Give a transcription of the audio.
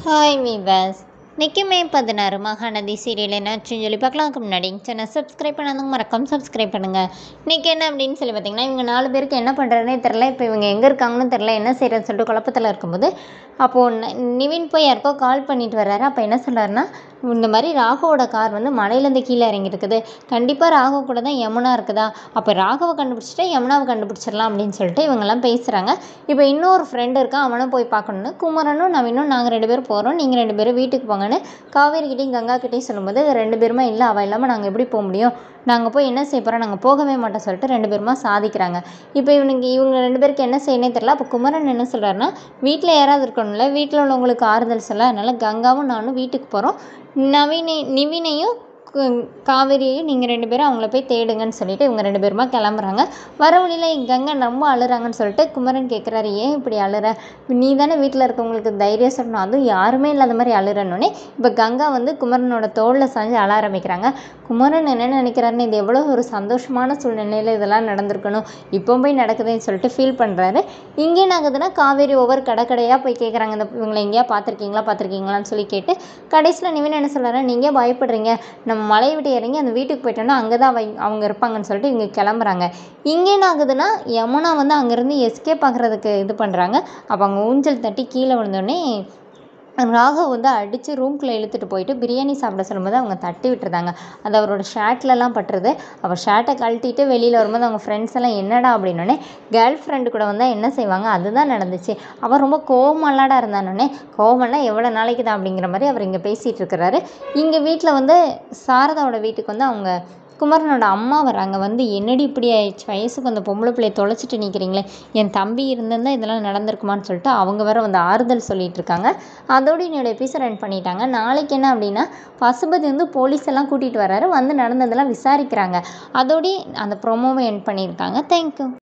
Hi viewers, இன்றைக்கி மே 16 Mahanadi serial என்னாச்சுன்னு சொல்லி பார்க்கலாம்க்கு முன்னாடி சேனல் சப்ஸ்கிரைப் பண்ணாதவங்க மறக்காம சப்ஸ்கிரைப் பண்ணுங்கள். இன்றைக்கி என்ன அப்படின்னு சொல்லி பார்த்தீங்கன்னா, இவங்க 4 பேருக்கு என்ன பண்ணுறதுனே தெரில. இப்போ இவங்க எங்கே இருக்காங்கன்னு தெரில, என்ன செய்கிறதுன்னு சொல்லிட்டு குழப்பத்தில் இருக்கும்போது அப்போது நிவின் போய் யாருக்கோ கால் பண்ணிட்டு வர்றாரு. அப்போ என்ன சொல்கிறாருன்னா, இந்த மாதிரி ராகவோட கார் வந்து மலையிலேருந்து கீழே இறங்கியிருக்குது, கண்டிப்பாக ராகவ் கூட தான் யமுனா இருக்குதா, அப்போ ராகவை கண்டுபிடிச்சிட்டா யமுனாவை கண்டுபிடிச்சிடலாம் அப்படின்னு சொல்லிட்டு இவங்கெல்லாம் பேசுகிறாங்க. இப்போ இன்னொரு ஃப்ரெண்டு இருக்கா, அவனும் போய் பார்க்கணுன்னு குமரனும் நவீனும் நாங்கள் 2 பேரும் போகிறோம், நீங்கள் 2 பேரும் வீட்டுக்கு போங்கன்னு காவேரிக்கிட்டையும் கங்காக்கிட்டையும் சொல்லும்போது 2 பேருமா இல்லை, அவள் இல்லாமல் நாங்கள் எப்படி போக முடியும், நாங்கள் போய் என்ன செய்ய போகிறோம், நாங்கள் போகவே மாட்டோம் சொல்லிட்டு 2 பேருமா சாதிக்கிறாங்க. இப்போ இவங்க 2 பேருக்கு என்ன செய்யணும்னே தெரியல. அப்போ குமரன் என்ன சொல்கிறாருன்னா, வீட்டில் யாராவது இருக்கணும்ல, வீட்டில் உள்ளவங்களுக்கு ஆறுதல் சொல்ல, அதனால் கங்காவும் நானும் வீட்டுக்கு போகிறோம், நிவினையும் காவேரியையும் நீங்கள் 2 பேரும் அவங்கள போய் தேடுங்கன்னு சொல்லிட்டு இவங்க 2 பேருமா கிளம்புறாங்க. வர வழியில் கங்கை ரொம்ப அழுறாங்கன்னு சொல்லிட்டு குமரன் கேட்குறாரு, ஏன் இப்படி அழுற, நீ தானே வீட்டில் இருக்கவங்களுக்கு தைரியம் சொல்லணும், அதுவும் யாருமே இல்லாத மாதிரி அழுறனோடனே இப்போ கங்கா வந்து குமரனோட தோளில் சாஞ்சு அழ ஆரம்பிக்கிறாங்க. குமரன் என்ன நினைக்கிறாருன்னு, இது எவ்வளோ ஒரு சந்தோஷமான சூழ்நிலையில் இதெல்லாம் நடந்திருக்கணும், இப்போ போய் நடக்குதுன்னு சொல்லிட்டு ஃபீல் பண்ணுறாரு. இங்கே என்ன ஆகுதுன்னா, காவேரி ஒவ்வொரு கடையாக போய் கேட்குறாங்க, இந்த இவங்களை எங்கேயா பார்த்துருக்கீங்களான்னு சொல்லி கேட்டு கடைசியில் நிவின் என்ன சொல்கிறாரு, நீங்கள் பயப்படுறீங்க, நம்ம மலையை விட்டு இறங்கி அந்த வீட்டுக்கு போயிட்டோன்னா அங்கே தான் அவங்க இருப்பாங்கன்னு சொல்லிட்டு இவங்க கிளம்புறாங்க. இங்கே என்ன ஆகுதுன்னா, யமுனா வந்து அங்கேருந்து எஸ்கேப் ஆகிறதுக்கு இது பண்ணுறாங்க. அப்போ அங்கே ஊஞ்சல் தட்டி கீழே விழுந்தோடனே ராகவ் வந்து அடித்து ரூம்குள்ளே இழுத்துட்டு போயிட்டு பிரியாணி சாப்பிட சொல்லும்போது அவங்க தட்டி விட்டுருந்தாங்க. அது அவரோட ஷர்ட்லலாம் பட்டுருது. அவர் ஷர்ட்டை கழட்டிட்டு வெளியில் வரும்போது அவங்க ஃப்ரெண்ட்ஸ் எல்லாம் என்னடா அப்படின்னோடனே, கேர்ள் ஃப்ரெண்டு கூட வந்தால் என்ன செய்வாங்க, அதுதான் நடந்துச்சு, அவர் ரொம்ப கோவமல்லாடா இருந்தானோடனே, கோவமெல்லாம் எவ்வளோ நாளைக்கு தான் அப்படிங்கிற மாதிரி அவர் இங்கே பேசிகிட்டு இருக்கிறாரு. இங்கே வீட்டில் வந்து சாரதாவோட வீட்டுக்கு வந்து அவங்க குமரனோட அம்மா வராங்க. வந்து என்னடி இப்படி ஆயிடுச்சு, வயசுக்கு அந்த பொம்பளை பிள்ளையை தொலைச்சிட்டு நிற்கிறீங்களே, என் தம்பி இருந்திருந்தால் இதெல்லாம் நடந்திருக்குமான்னு சொல்லிட்டு அவங்க வேற வந்து ஆறுதல் சொல்லிட்டு இருக்காங்க. அதோடு என்னோட எபிசோட் ரன் பண்ணிட்டாங்க. நாளைக்கு என்ன அப்படின்னா, பசுபதி வந்து போலீஸ் எல்லாம் கூட்டிகிட்டு வர்றாரு, வந்து நடந்ததெல்லாம் விசாரிக்கிறாங்க. அதோடய அந்த ப்ரொமோவை எண்ட் பண்ணியிருக்காங்க. தேங்க்யூ.